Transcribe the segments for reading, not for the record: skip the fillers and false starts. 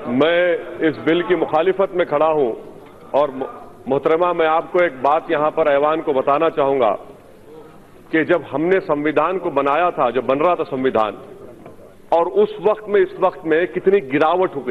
मैं इस बिल की मुखालिफत में खड़ा हूं और मोहतरमा मैं आपको एक बात यहां पर ऐवान को बताना चाहूंगा कि जब हमने संविधान को बनाया था, जब बन रहा था संविधान, और उस वक्त में इस वक्त में कितनी गिरावट हो गई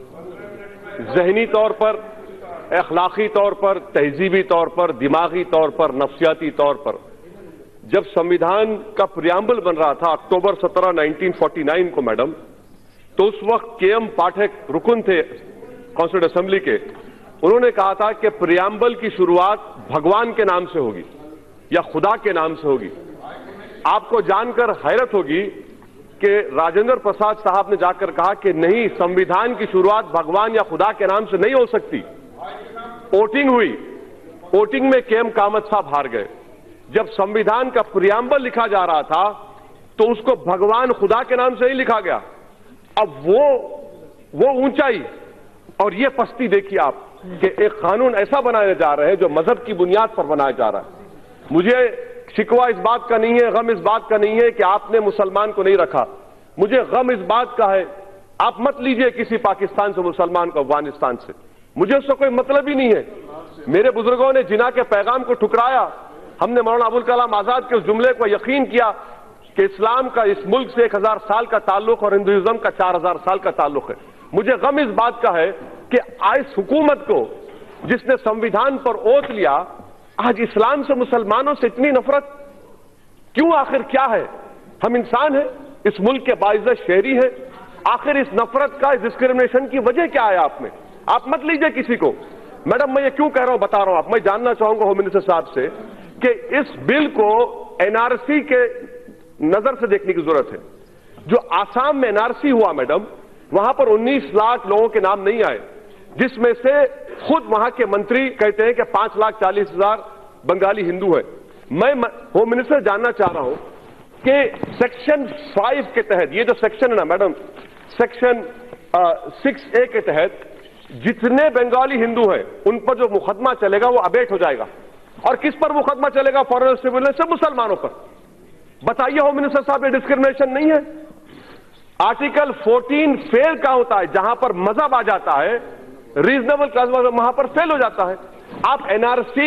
है ज़हनी तौर पर, अखलाकी तौर पर, तहजीबी तौर पर, दिमागी तौर पर, नफ्सियाती तौर पर। जब संविधान का प्रियम्बल बन रहा था अक्टूबर 17, 1949 को मैडम, तो उस वक्त के.एम. पाठक रुकन थे कॉन्स्टिट्यूंट असेंबली के। उन्होंने कहा था कि प्रियम्बल की शुरुआत भगवान के नाम से होगी या खुदा के नाम से होगी। आपको जानकर हैरत होगी कि राजेंद्र प्रसाद साहब ने जाकर कहा कि नहीं, संविधान की शुरुआत भगवान या खुदा के नाम से नहीं हो सकती। वोटिंग हुई, वोटिंग में के.एम. कामत साहब हार गए। जब संविधान का प्रियम्बल लिखा जा रहा था तो उसको भगवान खुदा के नाम से ही लिखा गया। अब वो ऊंचाई और ये पस्ती देखिए आप कि एक कानून ऐसा बनाया जा रहा है जो मजहब की बुनियाद पर बनाया जा रहा है। मुझे शिकवा इस बात का नहीं है, गम इस बात का नहीं है कि आपने मुसलमान को नहीं रखा। मुझे गम इस बात का है, आप मत लीजिए किसी पाकिस्तान से मुसलमान को, अफगानिस्तान से, मुझे उससे कोई मतलब ही नहीं है। मेरे बुजुर्गों ने जिना के पैगाम को ठुकराया। हमने मौलाना अबुल कलाम आजाद के उस जुमले को यकीन किया कि इस्लाम का इस मुल्क से 1000 साल का ताल्लुक और हिंदुइज्म का 4000 साल का ताल्लुक है। मुझे गम इस बात का है कि इस हुकूमत को, जिसने संविधान पर ओथ लिया, आज इस्लाम से, मुसलमानों से इतनी नफरत क्यों? आखिर क्या है? हम इंसान हैं, इस मुल्क के बाइज्जत शहरी हैं। आखिर इस नफरत का, इस डिस्क्रिमिनेशन की वजह क्या है आप में? आप मत लीजिए किसी को। मैडम मैं ये क्यों कह रहा हूं, बता रहा हूं आप। मैं जानना चाहूंगा होम मिनिस्टर साहब से कि इस बिल को एनआरसी के नजर से देखने की जरूरत है। जो आसाम में एनआरसी हुआ मैडम, वहां पर 19 लाख लोगों के नाम नहीं आए, जिसमें से खुद वहां के मंत्री कहते हैं कि 5,40,000 बंगाली हिंदू हैं। मैं होम मिनिस्टर जानना चाह रहा हूं कि सेक्शन 5 के तहत, ये जो सेक्शन है ना मैडम, सेक्शन 6A के तहत जितने बंगाली हिंदू हैं उन पर जो मुकदमा चलेगा वो अबेट हो जाएगा। और किस पर मुकदमा चलेगा? फॉरेन सिविल से मुसलमानों पर। बताइए होम मिनिस्टर साहब, ये डिस्क्रिमिनेशन नहीं है? आर्टिकल 14 फेल का होता है, जहां पर मजहब आ जाता है, रीजनेबल क्लास वहां पर फेल हो जाता है। आप एनआरसी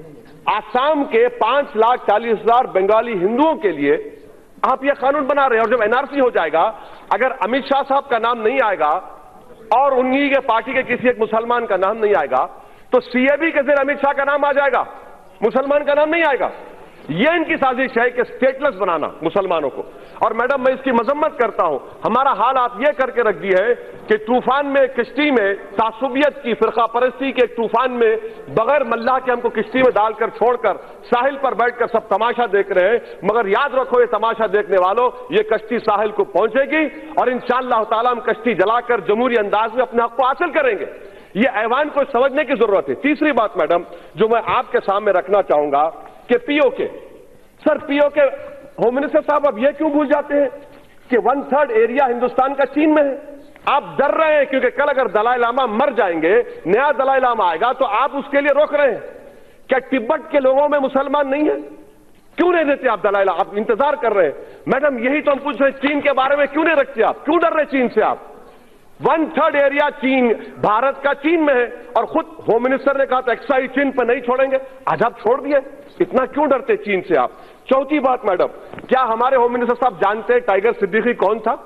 आसाम के 5,40,000 बंगाली हिंदुओं के लिए आप यह कानून बना रहे हैं। और जब एनआरसी हो जाएगा, अगर अमित शाह साहब का नाम नहीं आएगा और उन्हीं के पार्टी के किसी एक मुसलमान का नाम नहीं आएगा, तो सीएबी के जरिए अमित शाह का नाम आ जाएगा, मुसलमान का नाम नहीं आएगा। यह इनकी साजिश है कि स्टेटलेस बनाना मुसलमानों को। और मैडम मैं इसकी मजम्मत करता हूं। हमारा हाल आप यह करके रख दी है कि तूफान में, किश्ती में तासुबियत की, फिरका परस्ती के तूफान में बगैर मल्लाह के हमको किश्ती में डालकर छोड़कर साहिल पर बैठकर सब तमाशा देख रहे हैं। मगर याद रखो, ये तमाशा देखने वालों, ये कश्ती साहिल को पहुंचेगी और इंशाअल्लाह ताला हम कश्ती जलाकर जमहूरी अंदाज में अपने हक को हासिल करेंगे। ये ऐवान को समझने की जरूरत है। तीसरी बात मैडम जो मैं आपके सामने रखना चाहूंगा कि POK, sir POK, home minister साहब अब यह क्यों भूल जाते हैं कि 1/3 एरिया हिंदुस्तान का चीन में है? आप डर रहे हैं क्योंकि कल अगर दलाई लामा मर जाएंगे, नया दलाई लामा आएगा, तो आप उसके लिए रोक रहे हैं। क्या तिब्बत के लोगों में मुसलमान नहीं है? क्यों नहीं देते आप दलाई लामा? आप इंतजार कर रहे हैं। मैडम यही तो हम पूछ रहे हैं, चीन के बारे में क्यों नहीं रखते आप? क्यों डर रहे चीन से आप? 1/3 एरिया चीन, भारत का चीन में है। और खुद होम मिनिस्टर ने कहा था एक्साइज चीन पर नहीं छोड़ेंगे, आज आप छोड़ दिए। इतना क्यों डरते चीन से आप? चौथी बात मैडम, क्या हमारे होम मिनिस्टर साहब जानते हैं टाइगर सिद्दीकी कौन था?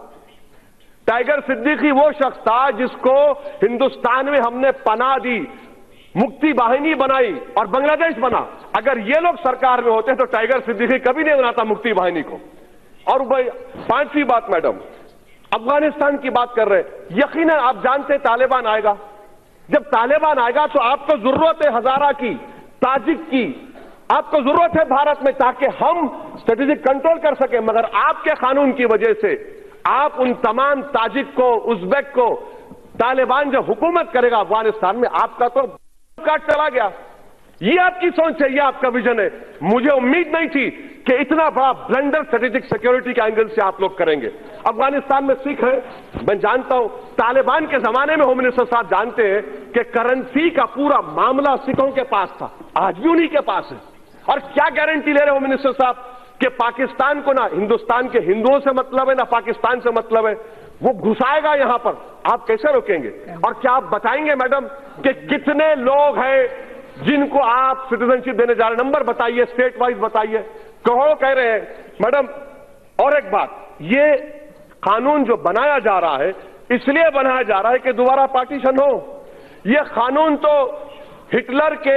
टाइगर सिद्दीकी वो शख्स था जिसको हिंदुस्तान में हमने पनाह दी, मुक्ति वाहिनी बनाई और बांग्लादेश बना। अगर ये लोग सरकार में होते तो टाइगर सिद्दीकी कभी नहीं बनाता मुक्ति वाहिनी को। और भाई 5वीं बात मैडम, अफगानिस्तान की बात कर रहे हैं। यकीनन आप जानते हैं तालिबान आएगा। जब तालिबान आएगा तो आपको जरूरत है हजारा की, ताजिक की, आपको जरूरत है भारत में, ताकि हम स्ट्रेटेजिक कंट्रोल कर सके। मगर आपके कानून की वजह से आप उन तमाम ताजिक को, उज्बेक को, तालिबान जब हुकूमत करेगा अफगानिस्तान में, आपका तो काट चला गया। ये आपकी सोच है, ये आपका विजन है। मुझे उम्मीद नहीं थी कि इतना बड़ा ब्लंडर स्ट्रेटेजिक सिक्योरिटी के एंगल से आप लोग करेंगे। अफगानिस्तान में सिख है, मैं जानता हूं। तालिबान के जमाने में होम मिनिस्टर साहब जानते हैं कि करेंसी का पूरा मामला सिखों के पास था, आज भी उन्हीं के पास है। और क्या गारंटी ले रहे होम मिनिस्टर साहब कि पाकिस्तान को ना हिंदुस्तान के हिंदुओं से मतलब है, ना पाकिस्तान से मतलब है। वो घुसाएगा यहां पर, आप कैसे रोकेंगे? और क्या आप बताएंगे मैडम कि कितने लोग हैं जिनको आप सिटीजनशिप देने जा रहे हैं? नंबर बताइए, स्टेट वाइज बताइए। करोड़ों कह रहे हैं मैडम। और एक बात, ये कानून जो बनाया जा रहा है इसलिए बनाया जा रहा है कि दोबारा पार्टीशन हो। ये कानून तो हिटलर के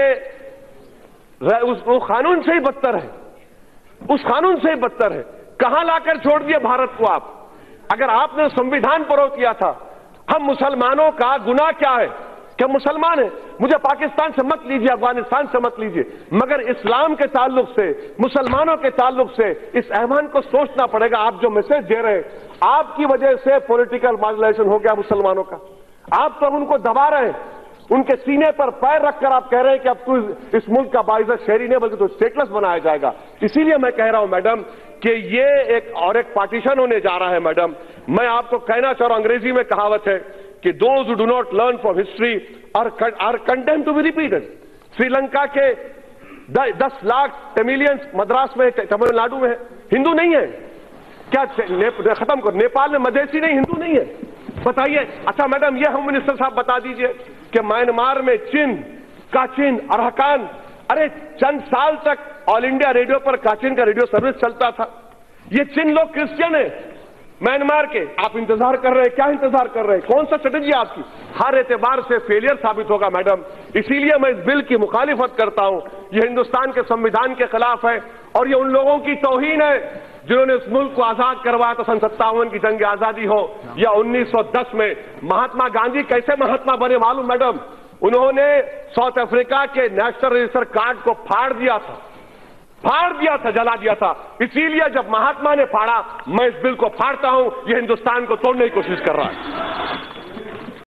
उस कानून से ही बदतर है, उस कानून से ही बदतर है। कहां लाकर छोड़ दिए भारत को आप? अगर आपने संविधान पर किया था, हम मुसलमानों का गुनाह क्या है कि मुसलमान है? मुझे पाकिस्तान से मत लीजिए, अफगानिस्तान से मत लीजिए, मगर इस्लाम के ताल्लुक से, मुसलमानों के ताल्लुक से इस ऐवान को सोचना पड़ेगा। आप जो मैसेज दे रहे हैं, आपकी वजह से पॉलिटिकल मार्जिनाइजेशन हो गया मुसलमानों का। आप तो उनको दबा रहे हैं, उनके सीने पर पैर रखकर आप कह रहे हैं कि अब तू इस मुल्क का बाइज़्ज़त शहरी नहीं बल्कि तो स्टेटलेस बनाया जाएगा। इसीलिए मैं कह रहा हूं मैडम कि ये एक पार्टीशन होने जा रहा है। मैडम, मैं आपको कहना चाह रहा हूं, अंग्रेजी में कहावत है कि those who do not learn from history are condemned to be repeated. Sri Lanka के 10 लाख तमिलियंस मद्रास में, तमिलनाडु में हिंदू नहीं है क्या? खत्म करो। नेपाल में मधेसी नहीं, हिंदू नहीं है, बताइए। अच्छा मैडम, ये होम मिनिस्टर साहब बता दीजिए कि म्यांमार में काचिन, अरहकान, अरे चंद साल तक ऑल इंडिया रेडियो पर काचिन का रेडियो सर्विस चलता था। ये चिन लोग क्रिश्चियन है म्यांमार के। आप इंतजार कर रहे हैं, क्या इंतजार कर रहे हैं? कौन सा स्ट्रेटेजी आपकी? हर एतबार से फेलियर साबित होगा मैडम। इसीलिए मैं इस बिल की मुखालिफत करता हूं। ये हिंदुस्तान के संविधान के खिलाफ है और ये उन लोगों की तौहीन है जिन्होंने इस मुल्क को आजाद करवाया। तो सन 57 की जंग आजादी हो या 1910 में महात्मा गांधी कैसे महात्मा बने मालूम मैडम? उन्होंने साउथ अफ्रीका के नेशनल रजिस्टर कार्ड को फाड़ दिया था, जला दिया था। इसीलिए जब महात्मा ने फाड़ा, मैं इस बिल को फाड़ता हूं। यह हिंदुस्तान को तोड़ने की कोशिश कर रहा है।